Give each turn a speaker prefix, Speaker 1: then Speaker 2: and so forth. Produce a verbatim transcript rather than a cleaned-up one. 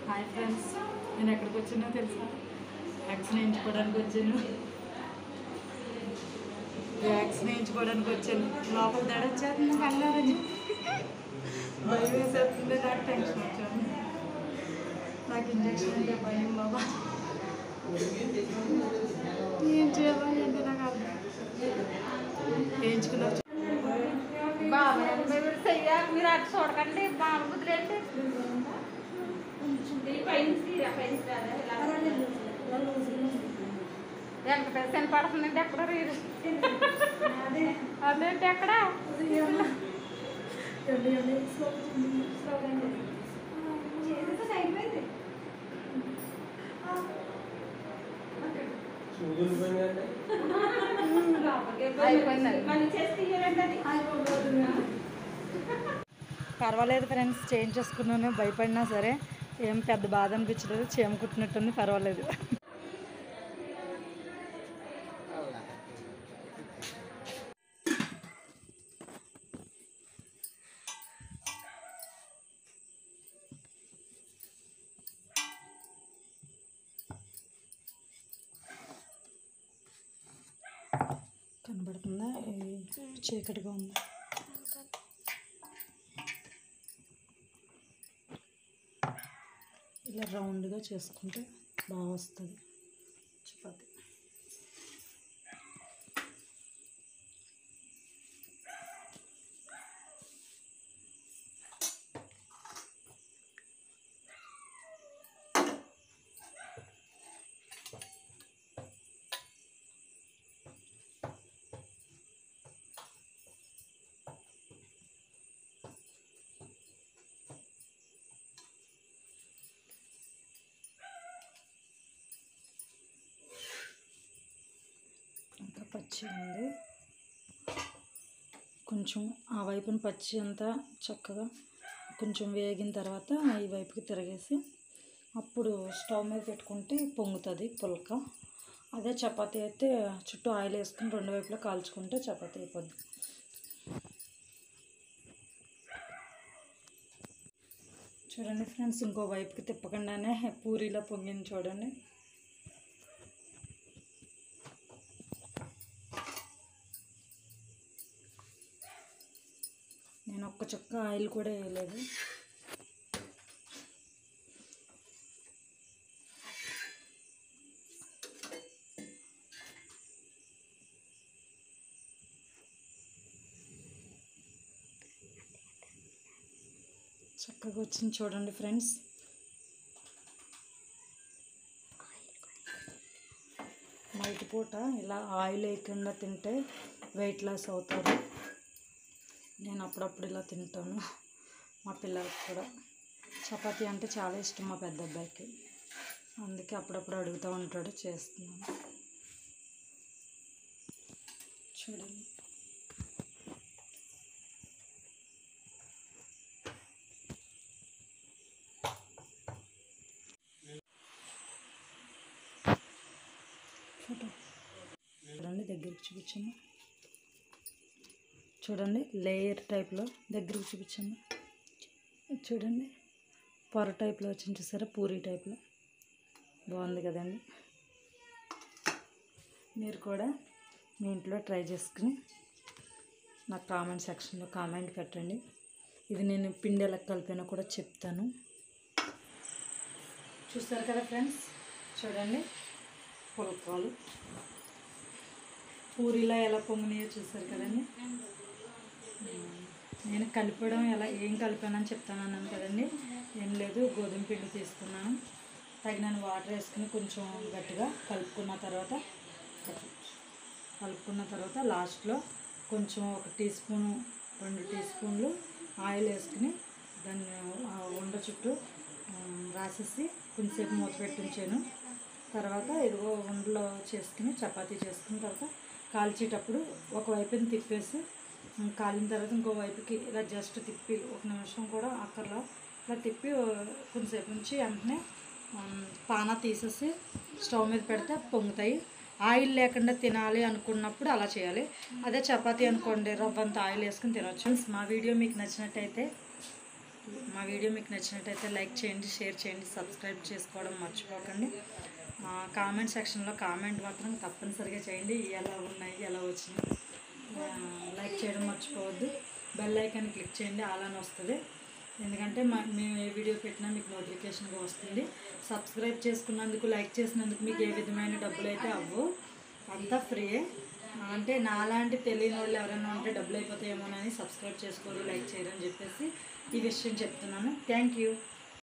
Speaker 1: Hi friends, నేను ఎక్కడికి వచ్చానో తెలుసా? వ్యాక్సిన్ వేయించుకోవడానికి వచ్చాను. వ్యాక్సిన్ వేయించుకోవడానికి వచ్చాను. లోపల దడ వచ్చేస్తుంది, కళ్ళారని భయం వేసేస్తుంది. నాకు టెన్షన్ వచ్చాను. నాకు ఇంజక్షన్ అంటే భయం బాబా. ఏం చేయాలో ఏంటి నాకు అర్థం. వేయించుకున్నా
Speaker 2: మీరు అటు చూడకండి, బాగా కుదిరండి. వెంకటేశ్వర పడుతుందండి ఎక్కడ రీరు అదేంటి ఎక్కడ
Speaker 1: పర్వాలేదు ఫ్రెండ్స్, చేయించేసుకున్నాను. భయపడినా సరే ఏం పెద్ద బాధ అనిపించలేదు. చీమ కుట్టినట్టుంది, పర్వాలేదు. కనబడుతుందా? చీకటిగా ఉంది. ఇలా రౌండ్గా చేసుకుంటే బాగా వస్తుంది చపాతి. అంతా పచ్చి ఉంది. కొంచెం ఆ వైపున పచ్చి అంతా చక్కగా కొంచెం వేగిన తర్వాత ఈ వైపుకి తిరిగేసి అప్పుడు స్టవ్ మీద పెట్టుకుంటే పొంగుతుంది పుల్క. అదే చపాతీ అయితే చుట్టూ ఆయిల్ వేసుకుని రెండు వైపులా కాల్చుకుంటే చపాతీ అయిపోద్ది. చూడండి ఫ్రెండ్స్, ఇంకో వైపుకి తిప్పకుండానే పూరీలో పొంగింది చూడండి. నేను ఒక్క చుక్క ఆయిల్ కూడా వేయలేదు. చక్కగా వచ్చింది చూడండి ఫ్రెండ్స్. నైట్ పూట ఇలా ఆయిల్ వేయకుండా తింటే వెయిట్ లాస్ అవుతారు. నేను అప్పుడప్పుడు ఇలా తింటాను. మా పిల్లలకి కూడా చపాతీ అంటే చాలా ఇష్టం మా పెద్ద అబ్బాయికి. అందుకే అప్పుడప్పుడు అడుగుతూ ఉంటాడు, చేస్తున్నాను. చూడండి, ఫోటో చూడండి, దగ్గరికి చూపించాము. చూడండి, లేయర్ టైప్లో దగ్గరికి చూపించాము. చూడండి, పొర టైప్లో వచ్చింది చూసారా, పూరీ టైప్లో. బాగుంది కదండి. మీరు కూడా మీ ఇంట్లో ట్రై చేసుకుని నాకు కామెంట్ సెక్షన్లో కామెంట్ పెట్టండి. ఇది నేను పిండి ఎలా కలిపానో కూడా చెప్తాను. చూస్తారు కదా ఫ్రెండ్స్, చూడండి పుల్కాలు పూరీలో ఎలా పొంగినాయో చూస్తారు కదండి. నేను కలిపడం ఎలా ఏం కలిపానని చెప్తాను అన్నాను కదండి. ఏం లేదు, గోధుమ పిండి తీసుకున్నాను, తగినన్ని వాటర్ వేసుకుని కొంచెం గట్టిగా కలుపుకున్న తర్వాత కలుపుకున్న తర్వాత లాస్ట్లో కొంచెం ఒక టీ స్పూను రెండు టీ స్పూన్లు ఆయిల్ వేసుకుని దాన్ని ఉండ చుట్టూ రాసేసి కొంచెంసేపు మూత పెట్టించాను. తర్వాత ఇదిగో ఉండలో చేసుకుని చపాతీ చేసుకున్న తర్వాత కాల్చేటప్పుడు ఒకవైపుని తిప్పేసి కాలిన తర్వాత ఇంకో వైపుకి ఇలా జస్ట్ తిప్పి ఒక నిమిషం కూడా అక్కర్లా ఇలా తిప్పి కొంచెంసేపు నుంచి వెంటనే పానా తీసేసి స్టవ్ మీద పెడితే పొంగుతాయి. ఆయిల్ లేకుండా తినాలి అనుకున్నప్పుడు అలా చేయాలి. అదే చపాతీ అనుకోండి, రవ్వంత ఆయిల్ వేసుకుని తినవచ్చు. మా వీడియో మీకు నచ్చినట్టయితే మా వీడియో మీకు నచ్చినట్టయితే లైక్ చేయండి, షేర్ చేయండి, సబ్స్క్రైబ్ చేసుకోవడం మర్చిపోకండి. కామెంట్ సెక్షన్లో కామెంట్ మాత్రం తప్పనిసరిగా చేయండి, ఎలా ఉన్నాయి, ఎలా వచ్చినాయి. లైక్ చేయడం మర్చిపోవద్దు. బెల్ ఐకాన్ క్లిక్ చేయండి, అలానే వస్తుంది. ఎందుకంటే మా మేము ఏ వీడియో పెట్టినా మీకు నోటిఫికేషన్గా వస్తుంది. సబ్స్క్రైబ్ చేసుకున్నందుకు, లైక్ చేసినందుకు మీకు ఏ విధమైన డబ్బులు అయితే అవ్వవు, అంతా ఫ్రీయే. అంటే నాలాంటి తెలియని వాళ్ళు ఎవరైనా ఉంటే డబ్బులు అయిపోతాయేమోనని సబ్స్క్రైబ్ చేసుకోరు, లైక్ చేయరు అని చెప్పేసి ఈ విషయం చెప్తున్నాను. Thank you.